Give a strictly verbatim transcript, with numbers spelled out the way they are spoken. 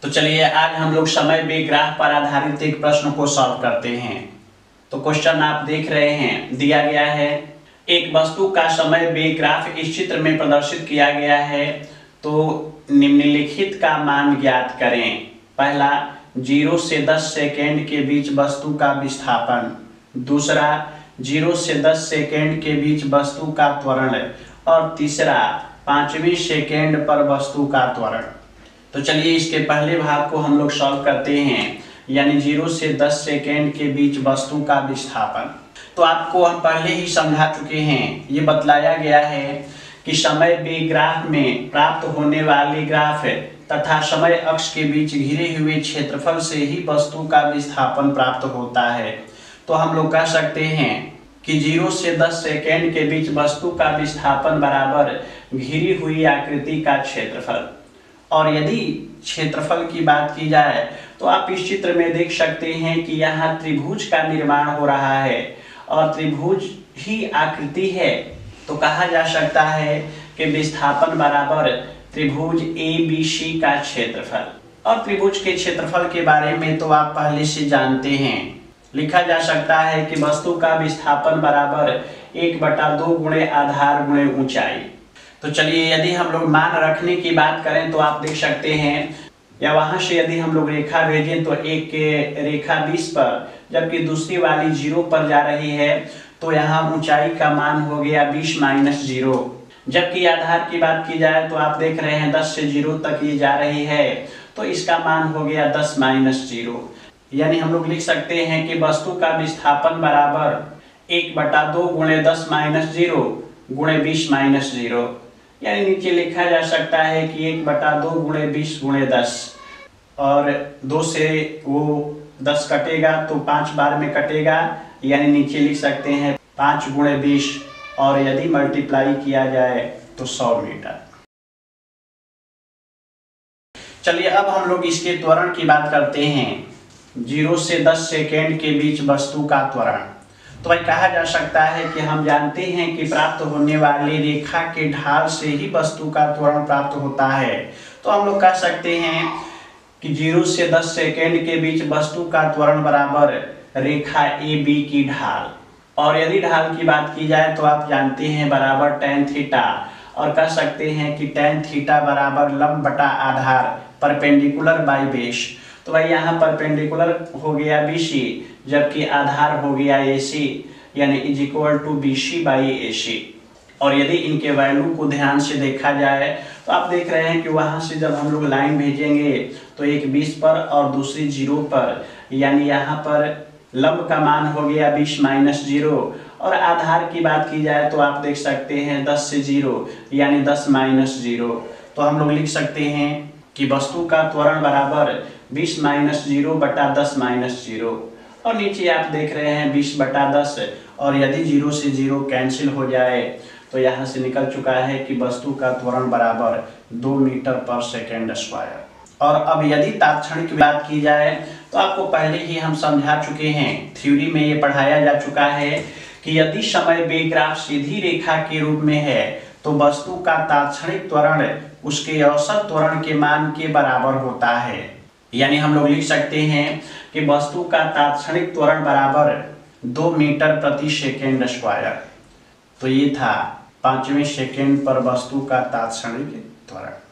चलिए आज हम लोग समय वेग ग्राफ पर आधारित एक प्रश्न को सॉल्व करते हैं। तो क्वेश्चन आप देख रहे हैं, दिया गया है एक वस्तु का समय वेग ग्राफ इस चित्र में प्रदर्शित किया गया है। तो निम्नलिखित का मान ज्ञात करें। पहला, जीरो से दस सेकेंड के बीच वस्तु का विस्थापन। दूसरा, जीरो से दस सेकेंड के बीच वस्तु का त्वरण। और तीसरा, पांचवीं सेकेंड पर वस्तु का त्वरण। तो चलिए इसके पहले भाग को हम लोग सॉल्व करते हैं, यानी जीरो से दस सेकेंड के बीच वस्तु का विस्थापन। तो आपको हम पहले ही समझा चुके हैं, ये बतलाया गया है कि समय वेग ग्राफ में प्राप्त होने वाले ग्राफ तथा समय अक्ष के बीच घिरे हुए क्षेत्रफल से ही वस्तु का विस्थापन प्राप्त होता है। तो हम लोग कह सकते हैं कि जीरो से दस सेकेंड के बीच वस्तु का विस्थापन बराबर घिरी हुई आकृति का क्षेत्रफल। और यदि क्षेत्रफल की बात की जाए तो आप इस चित्र में देख सकते हैं कि यहाँ त्रिभुज का निर्माण हो रहा है और त्रिभुज ही आकृति है। तो कहा जा सकता है कि विस्थापन बराबर त्रिभुज ए बी सी का क्षेत्रफल। और त्रिभुज के क्षेत्रफल के बारे में तो आप पहले से जानते हैं। लिखा जा सकता है कि वस्तु का विस्थापन बराबर एक बटा दो गुणे आधार गुणे ऊंचाई। तो चलिए यदि हम लोग मान रखने की बात करें तो आप देख सकते हैं, या वहां से यदि हम लोग रेखा भेजें तो एक के रेखा बीस पर जबकि दूसरी वाली जीरो पर जा रही है। तो यहाँ ऊंचाई का मान हो गया बीस माइनस जीरो। जबकि आधार की बात की जाए तो आप देख रहे हैं दस से जीरो तक ये जा रही है, तो इसका मान हो गया दस माइनस जीरो। यानी हम लोग लिख सकते हैं कि वस्तु का विस्थापन बराबर एक बटा दो गुणे दस माइनस जीरो गुणे बीस माइनस जीरो। यानी नीचे लिखा जा सकता है कि एक बटा दो गुणे बीस गुणे दस, और दो से वो दस कटेगा तो पांच बार में कटेगा, यानी नीचे लिख सकते हैं पांच गुणे बीस, और यदि मल्टीप्लाई किया जाए तो सौ मीटर। चलिए अब हम लोग इसके त्वरण की बात करते हैं। जीरो से दस सेकेंड के बीच वस्तु का त्वरण। तो भाई कहा जा सकता है कि हम जानते हैं कि प्राप्त होने वाली रेखा के ढाल से ही वस्तु का त्वरण प्राप्त होता है। तो हम लोग कह सकते हैं कि जीरो से दस सेकेंड के बीच वस्तु का त्वरण बराबर रेखा ए बी की ढाल। और यदि ढाल की बात की जाए तो आप जानते हैं बराबर टेन थीटा, और कह सकते हैं कि टेन थीटा बराबर लंब बटा आधार परपेंडिकुलर बाई बेस। तो भाई यहाँ परपेंडिकुलर हो गया बीसी जबकि आधार हो गया एसी, यानी is equal to B C by A C. और यदि इनके वैल्यू को ध्यान से देखा जाए तो आप देख रहे हैं कि वहां से जब हम लोग लाइन भेजेंगे तो एक बीस पर और दूसरी जीरो पर, यानी यहाँ पर लंब का मान हो गया बीस माइनस जीरो। और आधार की बात की जाए तो आप देख सकते हैं दस से जीरो यानी दस माइनस जीरो। तो हम लोग लिख सकते हैं कि वस्तु का त्वरण बराबर बीस माइनस जीरो बटा दस माइनस जीरो। और नीचे आप देख रहे हैं बीस बटा दस, और यदि जीरो से जीरो कैंसिल हो जाए तो यहाँ से निकल चुका है कि वस्तु का त्वरण बराबर दो मीटर पर सेकेंड स्क्वायर। और अब यदि तात्क्षणिक की बात की जाए तो आपको पहले ही हम समझा चुके हैं, थ्योरी में ये पढ़ाया जा चुका है कि यदि समय वेग ग्राफ सीधी रेखा के रूप में है तो वस्तु का तात्क्षणिक त्वरण उसके औसत त्वरण के मान के बराबर होता है। यानी हम लोग लिख सकते हैं कि वस्तु का तात्क्षणिक त्वरण बराबर दो मीटर प्रति सेकेंड स्क्वायर। तो ये था पांचवें सेकेंड पर वस्तु का तात्क्षणिक त्वरण।